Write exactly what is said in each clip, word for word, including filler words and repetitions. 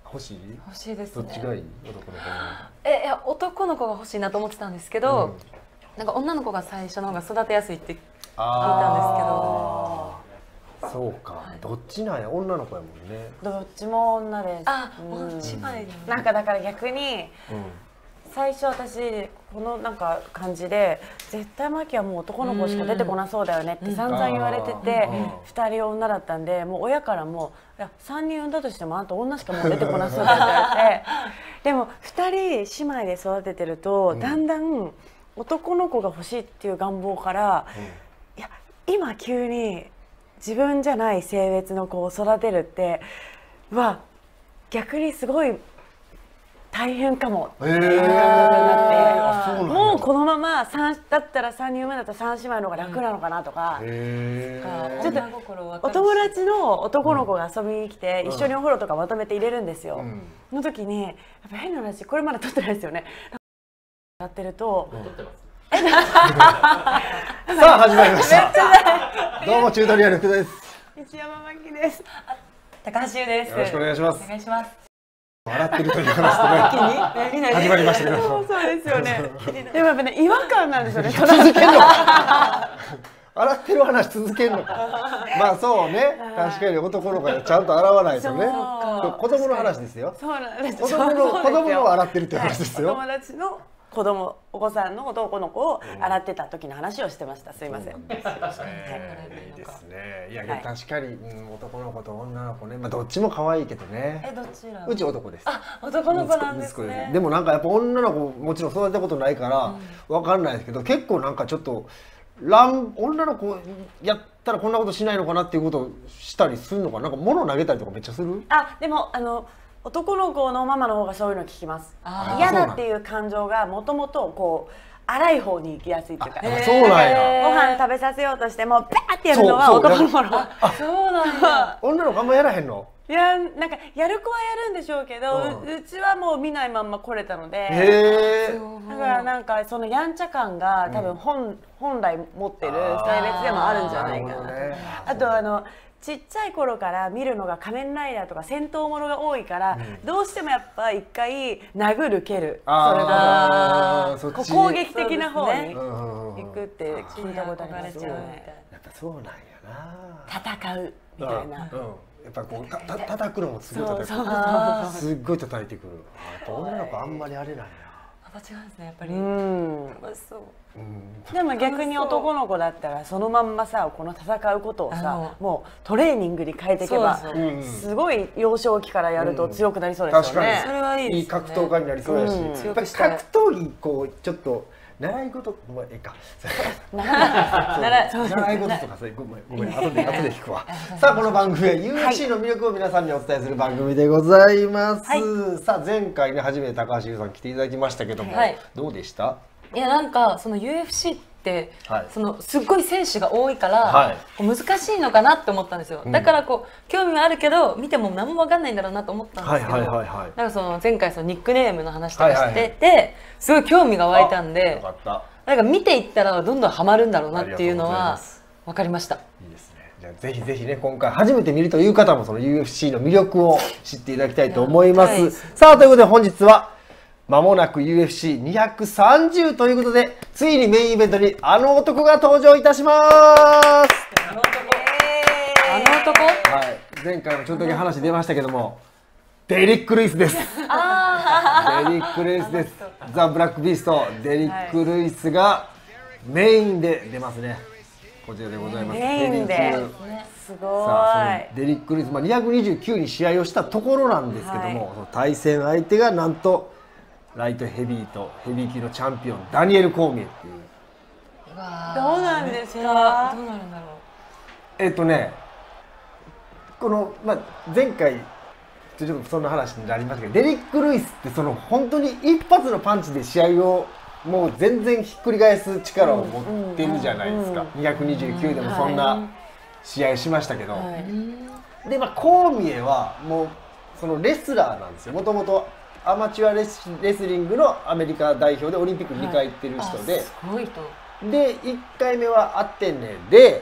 欲しい？ 欲しいですね。 どっちがいい？男の子。 え、いや男の子が欲しいなと思ってたんですけど、なんか女の子が最初の方が育てやすいって聞いたんですけど。 そうか、どっちなんや、女の子やもんね。 どっちも女です。 あ、姉妹なんかだから逆に最初私このなんか感じで絶対マキはもう男の子しか出てこなそうだよねって散々言われてて、ふたり女だったんで、もう親からもいやさんにん産んだとしてもあんた女しかもう出てこなそうだって言われてでもふたり姉妹で育ててるとだんだん男の子が欲しいっていう願望から、いや今急に自分じゃない性別の子を育てるっては逆にすごい大変かもっていう感覚になって、もうこのままさんだったらさんにん産むだったらさん姉妹の方が楽なのかなとか、ちょっとお友達の男の子が遊びに来て一緒にお風呂とかまとめて入れるんですよ。その時にやっぱ変な話、これまだ撮ってないですよね。やってると。 さあ始まりました。どうもチュートリアル福田です。 西山真希です。 高橋優です。 よろしくお願いします。 お願いします。 笑ってるという話でね始まりましたけど。 そうですよね。でもやっぱね違和感なんですよね。 続けんのか。笑ってる話続けんのか。まあそうね。確かに男の子がちゃんと洗わないとね。子供の話ですよ。 そうなんです。 子供の子供の洗ってるって話ですよ。 友達の子供、お子さんの男の子を洗ってた時の話をしてました。すいません。いいですね。いや確かに男の子と女の子ね、まあどっちも可愛いけどね。 え、どちら？ うち男です。 あ、男の子なんですね。 でもなんかやっぱ女の子もちろん育てたことないからわかんないですけど、結構なんかちょっと乱女の子やったらこんなことしないのかなっていうことをしたりするのかな。なんか物投げたりとかめっちゃする？ あ、でもあの。男の子のママの方がそういうの聞きます。嫌だっていう感情がもともとこう荒い方に行きやすいっていうか、 そうなんや。 ご飯食べさせようとしてもペーってやるのは男の子の。 そうなんだ。 女の子あんまやらへんの？ いや、なんかやる子はやるんでしょうけど、うちはもう見ないまんま来れたので、だからなんかそのやんちゃ感が多分本本来持ってる性別でもあるんじゃないかな。あとあの。ちっちゃい頃から見るのが仮面ライダーとか戦闘ものが多いから、うん、どうしてもやっぱ一回殴る蹴る、それが攻撃的な方に行くって聞いたことありますよね。 やっぱそうなんやな。戦うみたいな。 やっぱこうたた叩くのもすごい叩く。すっごい叩いてくる。やっぱ女の子あんまりあれなんや。 違うんですね、やっぱり。うん。 でも逆に男の子だったらそのまんまさ、この戦うことをさ、もうトレーニングに変えていけばすごい幼少期からやると強くなりそうですよね。 それはいい。 いい格闘家になりそうやし、やっぱり格闘技こうちょっと習い事もええか。習い事とかさ、ごめんごめん後で後で聞くわ。さあこの番組は ユーエフシー の魅力を皆さんにお伝えする番組でございます。さあ前回ね初めて高橋優さん来ていただきましたけども、どうでした？ いやなんかその ユーエフシー ってそのすっごい選手が多いから難しいのかなって思ったんですよ。だからこう興味はあるけど見ても何も分かんないんだろうなと思ったんですけど、なんかその前回そのニックネームの話とかしててすごい興味が湧いたんで、なんか見ていったらどんどんハマるんだろうなっていうのは分かりました。いいですね。じゃあぜひぜひね今回初めて見るという方もその ユーエフシー の魅力を知っていただきたいと思います。さあということで本日はまもなく ユーエフシーにひゃくさんじゅう ということでついにメインイベントにあの男が登場いたします。あの男、あの男、 はい、前回もちょっとだけ話出ましたけどもデリック・ルイスです。デリック・ルイスです。ザ・ブラック・ビーストデリック・ルイスがメインで出ますね。こちらでございます。 メインですごい。 さあそのデリック・ルイス、まあ、にひゃくにじゅうきゅうに試合をしたところなんですけども、はい、その対戦相手がなんとライトヘビーとヘビー級のチャンピオンダニエル・コーミエっていう。 どうなんですか？ どうなるんだろう。 えっとねこの、まあ、前回ちょっとそんな話になりましたけどデリック・ルイスってその本当に一発のパンチで試合をもう全然ひっくり返す力を持ってるじゃないですか。にひゃくにじゅうきゅうでもそんな試合しましたけど、はい、でまあコーミエはもうそのレスラーなんですよ。もともとアマチュアレスリングのアメリカ代表でオリンピックにかい行ってる人で、 すごい人でいっかいめはアテネで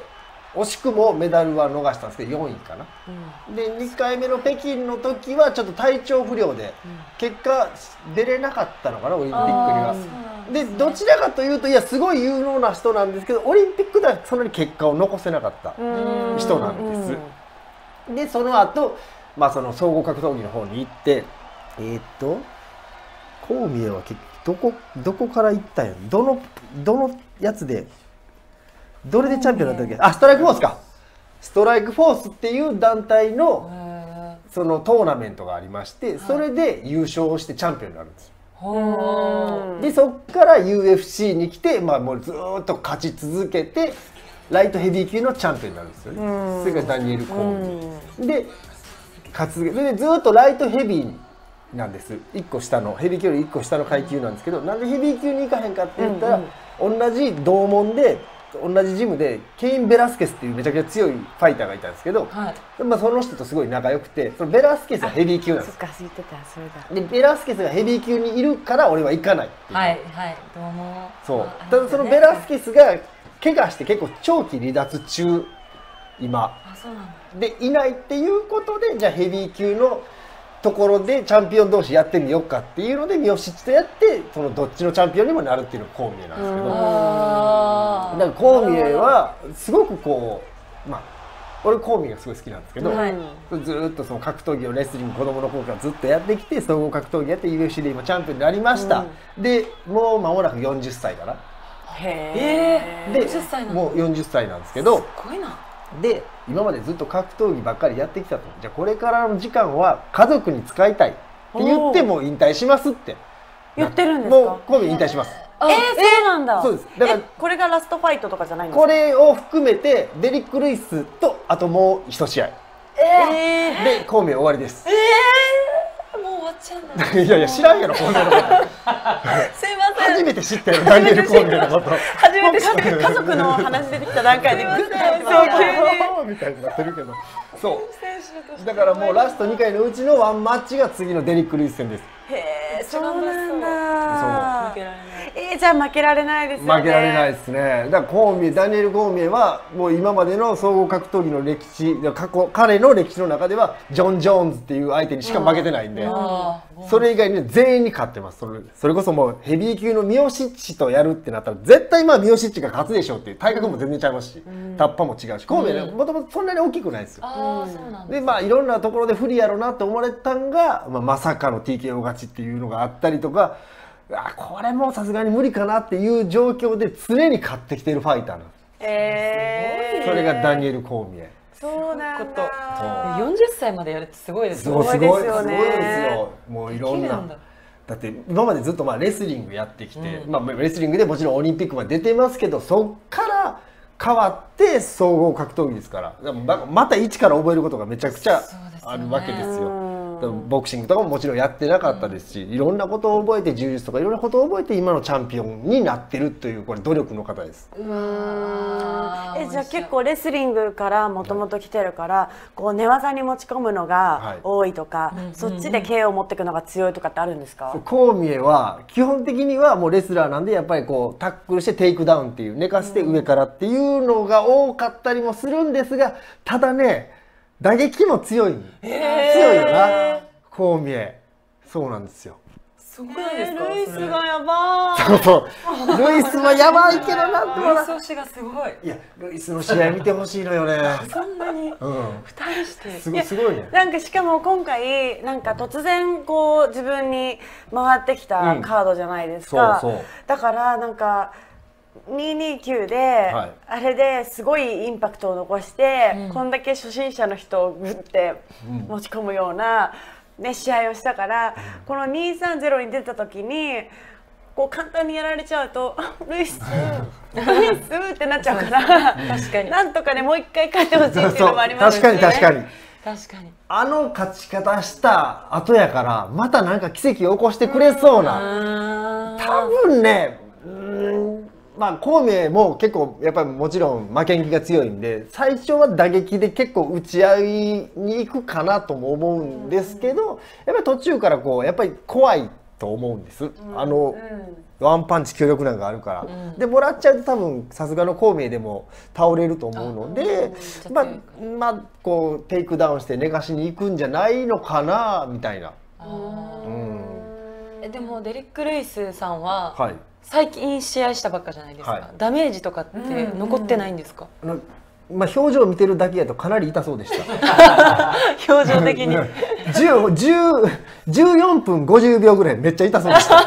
惜しくもメダルは逃したんですけどよんいかな、うん、でにかいめの北京の時はちょっと体調不良で、うん、結果出れなかったのかなオリンピックには。で、ね、どちらかというといやすごい有能な人なんですけどオリンピックではそんなに結果を残せなかった人なんです。でその後、まあその総合格闘技の方に行ってえー、っとコウミエはどこどこから行ったんやどのどのやつでどれでチャンピオンだったっけ。あストライクフォースか。ストライクフォースっていう団体のそのトーナメントがありましてそれで優勝してチャンピオンになるんですよ。でそっから ユーエフシー に来て、まあ、もうずっと勝ち続けてライトヘビー級のチャンピオンになるんですよね。それがダニエル・コーンで勝ち続けてでずっとライトヘビーなんです。いっこ下のヘビー級よりいっこ下の階級なんですけどなんでヘビー級に行かへんかって言ったら、うんうん、同じ同門で同じジムでケイン・ベラスケスっていうめちゃくちゃ強いファイターがいたんですけど、はい、まあその人とすごい仲良くてそのベラスケスがヘビー級なんです。でベラスケスがヘビー級にいるから俺は行かないっていう。はいはいどうも。そうただそのベラスケスが怪我して結構長期離脱中今あそうなんだでいないっていうことでじゃあヘビー級のところでチャンピオン同士やってみようかっていうので三好とやってそのどっちのチャンピオンにもなるっていうのがコウミエなんですけどだからコウミエはすごくこうまあ俺コウミエがすごい好きなんですけど、はい、ずっとその格闘技をレスリング子供の頃からずっとやってきて総合格闘技やって ユーエフシー で今チャンピオンになりました、うん、でもう間もなくよんじゅっさいかな。へえ。でもうよんじゅっさいなんですけどすごいな。で今までずっと格闘技ばっかりやってきたとじゃあこれからの時間は家族に使いたいって言っても引退しますって言ってるんですか。 もう今度引退します。 えー、そうなんだ。 そうです。だからこれがラストファイトとかじゃないんですか。 これを含めてデリック・ルイスとあともう一試合、えー、でコウミエ終わりです。 えー、もう終わっちゃうんだ。 いやいや知らんやろコウミエのこと。すいません。 初めて知ったよダニエル・コウミエのこと。 初めて知って家族の話出てきた段階で。そう急にみたいになってるけど。そう。だからもうラストにかいのうちのワンマッチが次のデリック・ルイス戦です。 へえ、そうなんだ。そう。えー、じゃあ負けられないですよね。 負けられないですね。だからコウミエ、ダニエル・コウミエはもう今までの総合格闘技の歴史、過去彼の歴史の中ではジョン・ジョーンズっていう相手にしか負けてないんで、それ以外に全員に勝ってます。それ、それこそもうヘビー級のミオシッチとやるってなったら絶対まあミオシッチが勝つでしょうっていう体格も全然ちゃいますし、タッパも違うし、コウミエもともとそんなに大きくないですよ。でまあいろんなところで不利やろうなと思われたんが、まあ、まさかの ティーケーオー 勝ちっていうのがあったりとか。あこれもさすがに無理かなっていう状況で常に勝ってきてるファイターなんです。えー、それがダニエル・コウミエ。 そうなんだ。 よんじゅっさいまでやるってすごいですよね。すごいですよね。すごいですよ。もういろんな。だって今までずっとまあレスリングやってきて、うん、まあレスリングでもちろんオリンピックまで出てますけど、そっから変わって総合格闘技ですから、また一から覚えることがめちゃくちゃあるわけですよ。ボクシングとかももちろんやってなかったですし、いろんなことを覚えて柔術とかいろんなことを覚えて今のチャンピオンになってるというこれ努力の方です。うーんえじゃあ結構レスリングからもともと来てるからこう寝技に持ち込むのが多いとか、はい、そっちで ケーオー を持っていくのが強いとかってあるんですか。 コウミエは基本的にはもうレスラーなんでやっぱりこうタックルしてテイクダウンっていう寝かせて上からっていうのが多かったりもするんですが、ただね打撃も強い、強いよなコウミエ。そうなんですよ。 すごいですか。ルイスがやばい。 そうそうルイスはやばいけどなんとルイス推しがすごい。 いやルイスの試合見てほしいのよね。 そんなに、 うん、 ふたりしてすごいすごいね。 なんかしかも今回なんか突然こう自分に回ってきたカードじゃないですか。うん、そうそうだからなんかにひゃくにじゅうきゅうで、はい、あれですごいインパクトを残して、うん、こんだけ初心者の人をグッて持ち込むような、ね、試合をしたから、うん、このにひゃくさんじゅうに出た時にこう簡単にやられちゃうとルイスルイスってなっちゃうから確かになんとかねもう一回勝ってほしいっていうのもありますよね。確かに確かに確かにあの勝ち方した後やからまたなんか奇跡を起こしてくれそうな、多分ねうんまあコウミエも結構やっぱりもちろん負けん気が強いんで最初は打撃で結構打ち合いに行くかなとも思うんですけど、やっぱり途中からこうやっぱり怖いと思うんです。あのワンパンチ強力なのがあるから、うん、でもらっちゃうと多分さすがの孔明でも倒れると思うので、まあまあこうテイクダウンして寝かしに行くんじゃないのかなみたいな。 うん、でもデリック・ルイスさんは、はい、最近試合したばっかじゃないですか、はい、ダメージとかって残ってないんですか？ うんうん、まあ表情を見てるだけやとかなり痛そうでした。 表情的にじゅう、じゅう、じゅうよんぷんごじゅうびょうぐらいめっちゃ痛そうでした。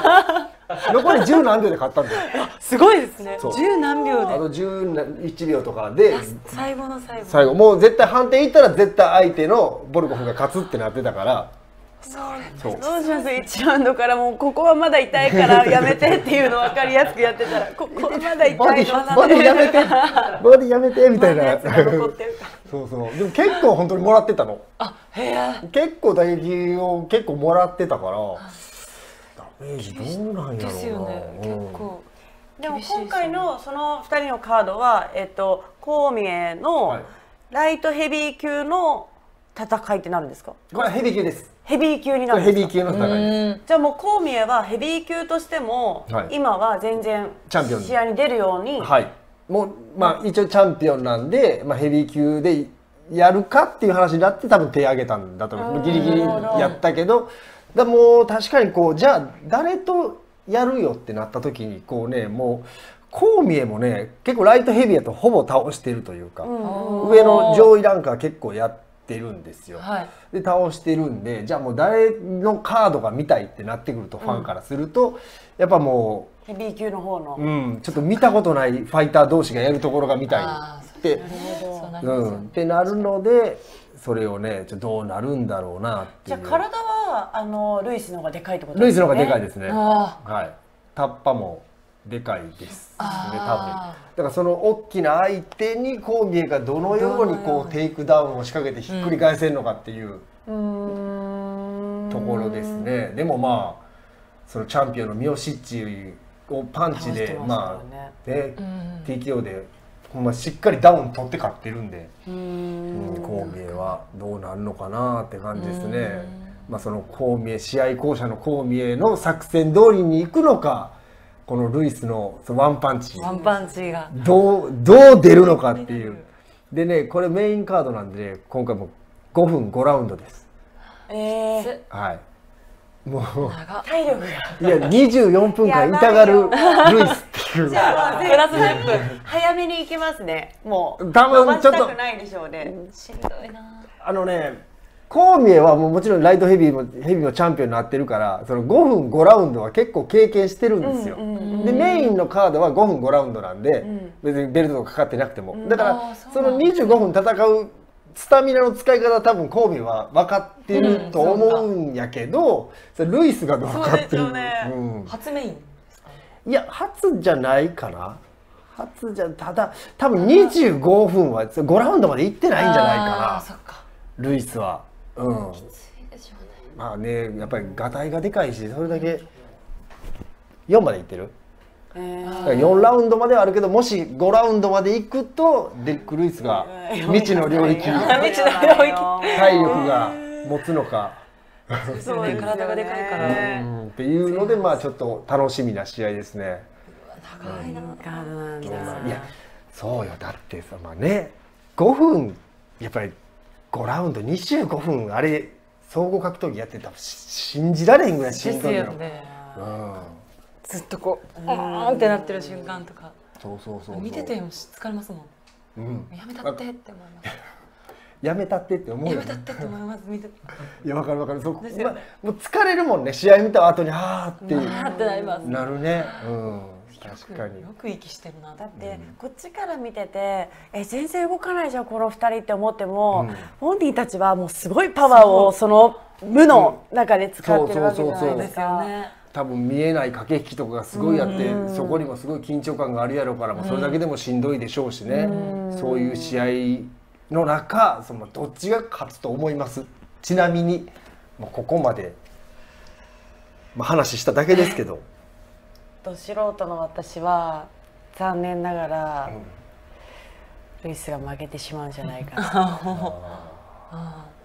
残りじゅう何秒で勝ったんだよ。 すごいですね。じゅう何秒で。 あとじゅういちびょうとかで最後の最後。 最後もう絶対判定いったら絶対相手のボルコフが勝つってなってたから。 そうどうします？いちラウンドからもうここはまだ痛いからやめてっていうの分かりやすくやってたらここはまだ痛いのボディやめてボディやめてみたいな。そうそうでも結構本当にもらってたの。 あへえ。 結構打撃を結構もらってたから。ダメージどうなんやろうな。ですよね。 結構。 でも今回のそのふたりのカードはえっと孔明のライトヘビー級の戦いってなるんですか？ これはヘビー級です。 ヘビー級になるんですか？ ヘビー級の戦いです。 じゃあもう孔明はヘビー級としても、はい、今は全然試合に出るように、 はい、もうまあ一応チャンピオンなんで、まあ、ヘビー級でやるかっていう話になって多分手挙げたんだと思う。ギリギリやったけど、だもう確かにこうじゃあ誰とやるよってなった時にこうねもう孔明もね結構ライトヘビーやとほぼ倒してるというか、上の上位ランカー結構やっててるんですよ、はい、で倒してるんでじゃあもう誰のカードが見たいってなってくるとファンからすると、うん、やっぱもうヘビー級の方の、 うん、ちょっと見たことないファイター同士がやるところが見たいって、うん、ってなるのでそれをねちょっとどうなるんだろうなっていう。 じゃあ体はあのルイスの方がでかいってことですね。ルイスの方がでかいですね。はい。タッパもでかいですね多分。だからその大きな相手に孔明がどのようにこうテイクダウンを仕掛けてひっくり返せるのかっていうところですね。でもまあそのチャンピオンのミオシッチをパンチでまあで ティーケーオー でほんましっかりダウン取って勝ってるんで、孔明はどうなるのかなって感じですね。まあその孔明試合巧者の孔明の作戦通りに行くのか。このルイスのワンパンチワンパンチがどう、どう出るのかっていう。でねこれメインカードなんで、ね、今回もごふんごラウンドです。 えー、 はい。もう体力がいやにじゅうよんぷんかん痛がるルイスっていう。 じゃあプラスじゅっぷん早めに行きますね。もう多分ちょっとないでしょうね。 しんどいな。 あのね。孔明はもうもちろんライトヘビーもヘビーのチャンピオンになってるからそのごふんごラウンドは結構経験してるんですよ。でメインのカードはごふんごラウンドなんで、うん、別にベルトとかかってなくても、うん、だからそのにじゅうごふん戦うスタミナの使い方は多分孔明は分かってると思うんやけど、うん、ルイスがどうかっていう、 ねうん、初メインですか？ いや初じゃないかな。初じゃただ多分にじゅうごふんはごラウンドまで行ってないんじゃないかなルイスは。うん、きついでしょうね。まあねやっぱりガタイがでかいしそれだけよんまでいってる、えー、よんラウンドまではあるけどもしごラウンドまでいくとデリック・ルイスが未知の領域体力が持つのかそうね体がでかいから、 うん、っていうのでまあちょっと楽しみな試合ですね。 長いな、うん、 いやそうよだってさまあねごふんやっぱりごラウンドにじゅうごふんあれ総合格闘技やってたら信じられへんぐらいしんどいの、ねうん、 ずっとこうーんってなってる瞬間とかそうそうそうそう見てても疲れますもん、うん、やめたってって思いますやめたってって思うよねやめたってって思います見ていや分かる分かるそう、ねま、もう疲れるもんね試合見た後にはーってなってなりますなるねうん確かによく息してるな。 だってこっちから見ててえ全然動かないじゃんこのふたりって思っても、うん、本人たちはもうすごいパワーをその無の中で使ってるわけじゃないですか。 多分見えない駆け引きとかがすごいあって、うん、そこにもすごい緊張感があるやろうから、うん、それだけでもしんどいでしょうしね、うん、そういう試合の中そのどっちが勝つと思います？ちなみにもうここまで、まあ、話しただけですけどど素人の私は残念ながら、うん、ルイスが負けてしまうんじゃないかな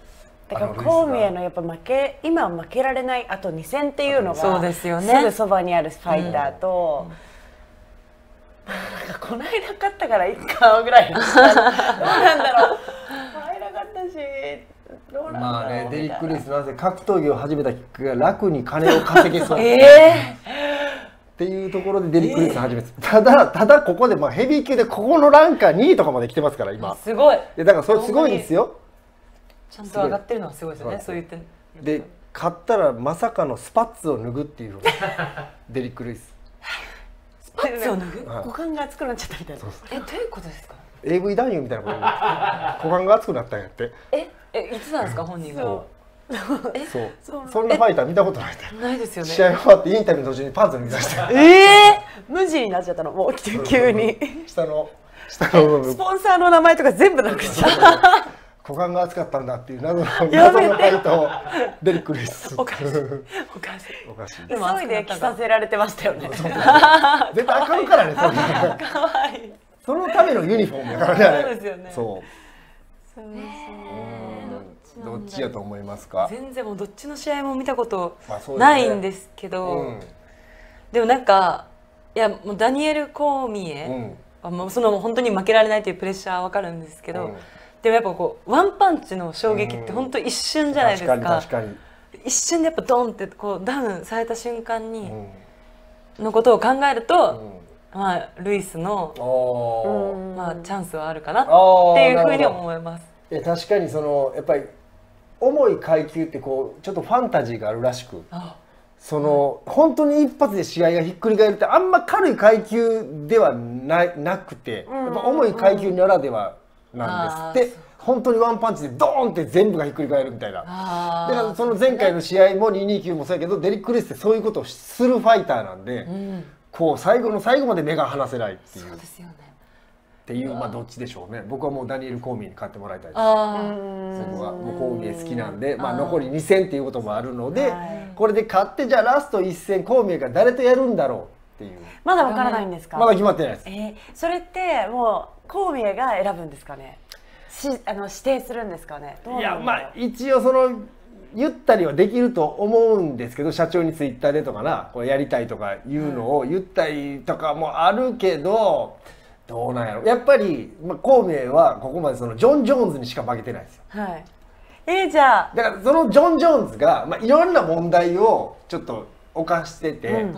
だからコーミエのやっぱ負け今負けられないあとに戦っていうのがそうですよね、 すぐそばにあるファイターと、うん、なんかこの間勝ったからいいかぐらいのどうなんだろう入らなかったしどうなんだろうまあねデリック・ルイスなぜ格闘技を始めたきっかけが楽に金を稼げそうえーっていうところでデリック・ルイス始めて、えー、ただただここでまあヘビー級でここのランカーにいとかまで来てますから今すごいでだからそれすごいんですよちゃんと上がってるのはすごいですよねそう言ってで勝ったらまさかのスパッツを脱ぐっていうのがデリック・ルイススパッツを脱ぐ股間が熱くなっちゃったみたいなえどういうことですかエーブイ 男優みたいなこと股間が熱くなったんやってええいつなんですか本人はえそうそんなファイター見たことないないですよね試合終わってインタビューの途中にパンツ脱ぎ出してええ無地になっちゃったのもう急に下の下の部分スポンサーの名前とか全部なくしちゃった股間が熱かったんだっていう謎の謎のファイトをデリック・ルイスおかしいおかしいおかしい急いで着させられてましたよね絶対あかんからねそんなかわいいそのためのユニフォームだからねあれそうですよねそうそうどっちやと思いますか全然もうどっちの試合も見たことないんですけど、 うん、 でもなんかいやもうダニエル・コーミエはもうその本当に負けられないというプレッシャーは分かるんですけど、うん、でもやっぱこうワンパンチの衝撃って本当一瞬じゃないですか、うん、 確かに確かに一瞬でやっぱドンってこうダウンされた瞬間に、うん、のことを考えると、うん、まあルイスの、まあ、チャンスはあるかなっていうふうに思います。 いや確かにそのやっぱり重い階級ってこうちょっとファンタジーがあるらしくその、うん、本当に一発で試合がひっくり返るってあんま軽い階級では な, なくてやっぱ重い階級ならではなんですって、うん、本当にワンパンチでドーンって全部がひっくり返るみたいなだからその前回の試合もにひゃくにじゅうきゅうもそうやけどデリック・ルイスってそういうことをするファイターなんで、うん、こう最後の最後まで目が離せないっていう。 そうですよねっていう、まあどっちでしょうね。僕はもうダニエル・コーミーに買ってもらいたいです。あそこはもうコーミー好きなんで、まあ残りに戦っていうこともあるので、これで勝ってじゃあラストいっ戦コーミーが誰とやるんだろうっていう。 まだわからないんですか？ まだ決まってないです。 えー、それってもうコーミーが選ぶんですかね？しあの指定するんですかね？ いやまあ一応その言ったりはできると思うんですけど、社長にツイッターでとかな、これやりたいとかいうのを言ったりとかもあるけど。どうなんやろやっぱり、まあ、コーミエはここまでそのジョン・ジョーンズにしか負けてないですよ。 はい、えー、じゃあだからそのジョン・ジョーンズが、まあ、いろんな問題をちょっと犯してて、うん、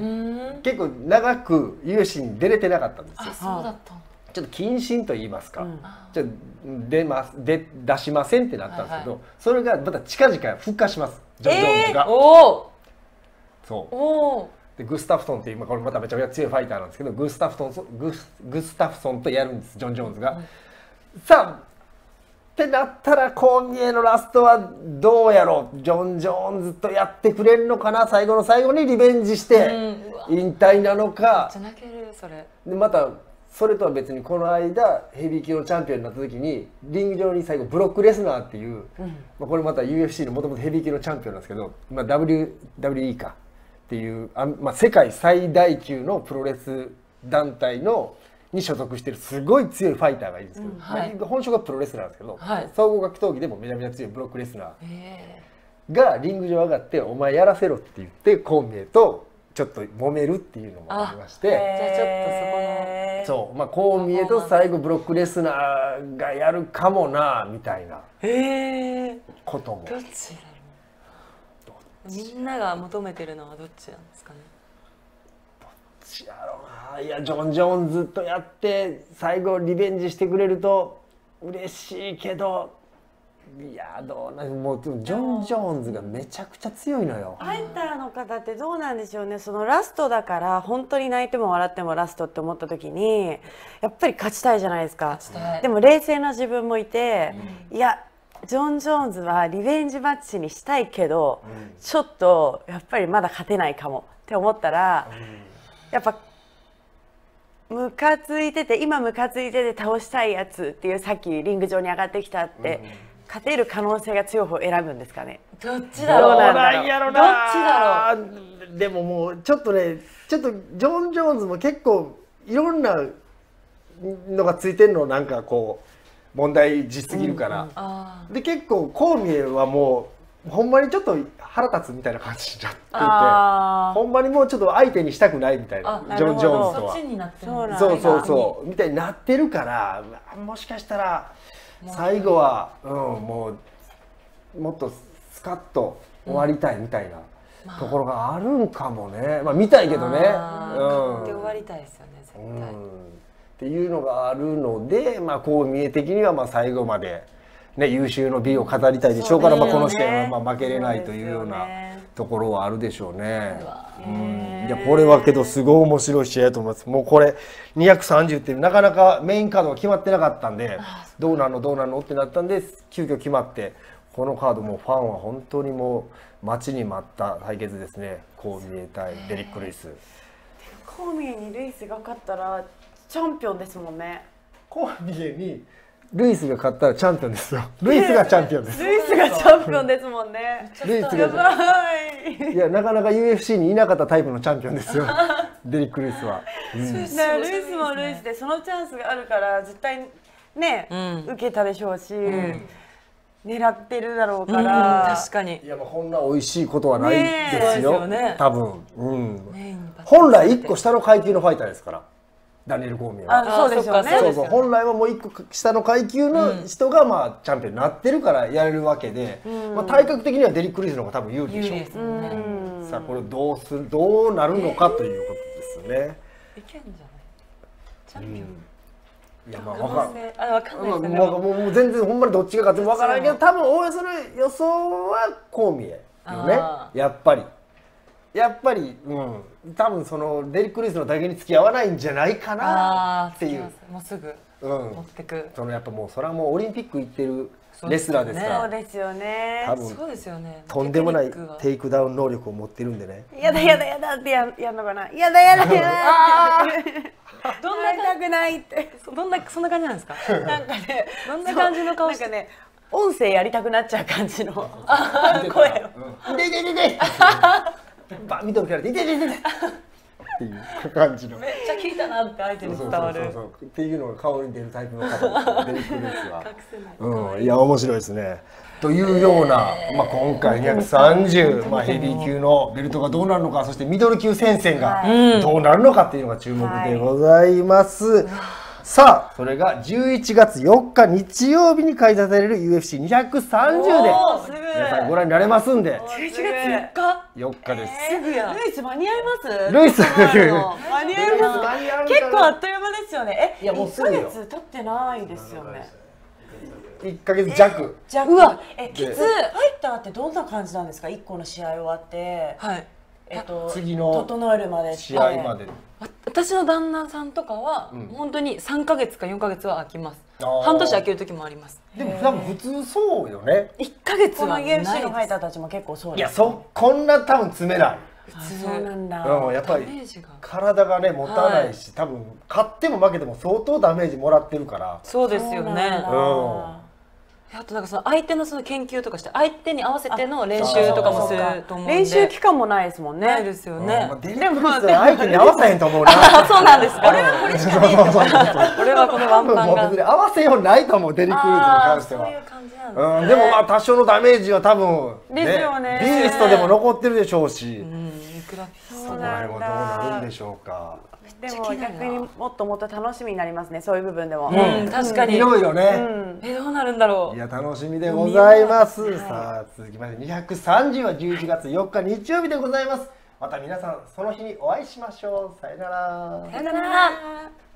結構長く ユーエフシー に出れてなかったんですよ。 あそうだったちょっと謹慎と言いますか、うん、ちょっと出ますで出しませんってなったんですけど、はいはい、それがまた近々復活しますジョン・ジョーンズが。えー、おそうおでグスタフソンっていう、まあ、これまためちゃめちゃ強いファイターなんですけどグスタフソングスグスタフソンとやるんですジョン・ジョーンズが。うん、さあってなったらコーミエのラストはどうやろうジョン・ジョーンズとやってくれるのかな最後の最後にリベンジして引退なのか。 めっちゃ泣けるそれでまたそれとは別にこの間ヘビー級のチャンピオンになった時にリング上に最後ブロック・レスナーっていう、うん、まあこれまた ユーエフシー のもともとヘビー級のチャンピオンなんですけど、まあ、ダブリューダブリューイー か。っていうあ、まあ、世界最大級のプロレス団体のに所属しているすごい強いファイターがいるんですけど、うんはい、まあ、本職はプロレスラーなんですけど、はい、総合格闘技でもめちゃめちゃ強いブロックレスナーがリング上上がって「お前やらせろ」って言ってコンビエとちょっと揉めるっていうのもありまして、じゃあちょっとそこのそう、まあ、コンビエと最後ブロックレスナーがやるかもなみたいなことも。 どっちだみんなが求めてるのはどっちなんですかね。 どっちやろうな。いやジョン・ジョーンズとやって最後リベンジしてくれると嬉しいけど、いやどうなんもうジョン・ジョーンズがめちゃくちゃ強いのよ。 ファイターの方ってどうなんでしょうね。そのラストだから本当に泣いても笑ってもラストって思った時にやっぱり勝ちたいじゃないですか。でも冷静な自分もいて、うん、いやジョン・ジョーンズはリベンジマッチにしたいけど、うん、ちょっとやっぱりまだ勝てないかもって思ったら、うん、やっぱムカついてて今ムカついてて倒したいやつっていうさっきリング上に上がってきたって、うん、勝てる可能性が強い方を選ぶんですかね。 どっちだろう。 どうなんやろな。 どっちだろう。でももうちょっとねちょっとジョン・ジョーンズも結構いろんなのがついてるのをなんかこう問題児すぎるから、うん、で結構コウミエはもうほんまにちょっと腹立つみたいな感じになっていて、ほんまにもうちょっと相手にしたくないみたいな、ジョン・ジョーンズとはそうそうそうみたいになってるから、もしかしたら最後は、うん、もうもっとスカッと終わりたいみたいなところがあるんかもね。まあ見たいけどね。 勝って終わりたいですよね絶対。うんっていうのがあるので、まあ、こう見え的にはまあ最後まで、ね、優秀の美を飾りたいでしょうから、まあこの試合はまあ負けれないというようなところはあるでしょうね。うん、いやこれはけどすごい面白い試合だと思います。もうこれにひゃくさんじゅうってなかなかメインカードが決まってなかったんで、どうなんのどうなんのってなったんで急遽決まって、このカードもファンは本当にもう待ちに待った対決ですね。コウミエ対デリック・ルイス。 コウミエにルイスが勝ったらチャンピオンですもんね。 コウミエにルイスが勝ったらチャンピオンですよ。ルイスがチャンピオンです。 ルイスがチャンピオンですもんね。 ルイスがいやなかなか ユーエフシー にいなかったタイプのチャンピオンですよ。デリック・ルイスは。 うん、ルイスもルイスでそのチャンスがあるから絶対ね、うん、受けたでしょうし、うん、狙ってるだろうから、 うん、確かに。 いやまあこんな美味しいことはないですよ。ね、多分、うん。本来いっこ下の階級のファイターですから。ダニエル・コウミエは。 そうですよね。 そうそう、本来はもう一個下の階級の人がまあチャンピオンになってるからやれるわけで、うん、まあ体格的にはデリック・ルイスの方が多分有利でしょう。ですよね。さあこれどうするどうなるのかということですね。 いけんじゃない。チャンピオン。 いやまあわかんない。 あわかんないですね。 もうもう全然ほんまにどっちが勝ってもわからないけど、多分おおよその予想はコウミエよね。やっぱり。やっぱり、うん、多分そのデリック・ルイスの打撃に付き合わないんじゃないかなっていう。 もうすぐ持ってく。 そのやっぱもうそれはもうオリンピック行ってるレスラーですから。 そうですよね。 多分そうですよね。 とんでもないテイクダウン能力を持ってるんでね。 やだやだやだってややんのかな。やだやだやだって。どんな痛くないって。 どんなそんな感じなんですか。 なんかね、 どんな感じの顔して。 なんかね、音声やりたくなっちゃう感じの声を。 でででで。バミドルキャラで「いてててて」っていう感じのめっちゃ聞いたなって相手に伝わるっていうのが顔に出るタイプの方デリック・ルイスは。うん、いや面白いですね。というような、まあ、今回にひゃくさんじゅう、まあ、ヘビー級のベルトがどうなるのか、そしてミドル級戦線がどうなるのかっていうのが注目でございます。さあそれがじゅういちがつよっか日曜日に開催される ユーエフシーにひゃくさんじゅう で皆さんご覧になれますんで。 じゅういちがつよっかよっかです。 すぐや。ルイス間に合います？ ルイス間に合います。結構あっという間ですよね。え、いやもういっかげつ経ってないですよね。 いっかげつ弱。 うわ、え、きつ。ファイターってどんな感じなんですか？いっこの試合終わって、はい。えっと次の整えるまで試合まで。 私の旦那さんとかは、うん、本当にさんかげつかよんかげつは空きます。半年空ける時もあります。 でも多分普通そうよね。 いっかげつはないです。 ユーエフシーのファイターたちも結構そうです。 いや、そこんな多分詰めない。 そうなんだ。 うん、やっぱり体がね持たないし、はい、多分勝っても負けても相当ダメージもらってるから。 そうですよね。あとなんかその相手のその研究とかして相手に合わせての練習とかもすると思うんで、 練習期間もないですもんね。 ないですよね。 でも相手に合わせへんと思うな。 そうなんですか。俺はこれしかない。俺はこのワンパンが合わせようないと思う。デリック・ルイスに関しては。 そういう感じなんですね。 うん、でもまあ多少のダメージは多分ですよね。 ビーストでも残ってるでしょうし、 うん、いくらその辺もどうなるんでしょうか。 でも逆にもっともっと楽しみになりますね、そういう部分でも。 うん、確かに。 いろいろね。 え、どうなるんだろう。 いや、楽しみでございます。さあ、続きましてにひゃくさんじゅうはじゅういちがつよっか日曜日でございます。また皆さん、その日にお会いしましょう。さよなら。 さよなら。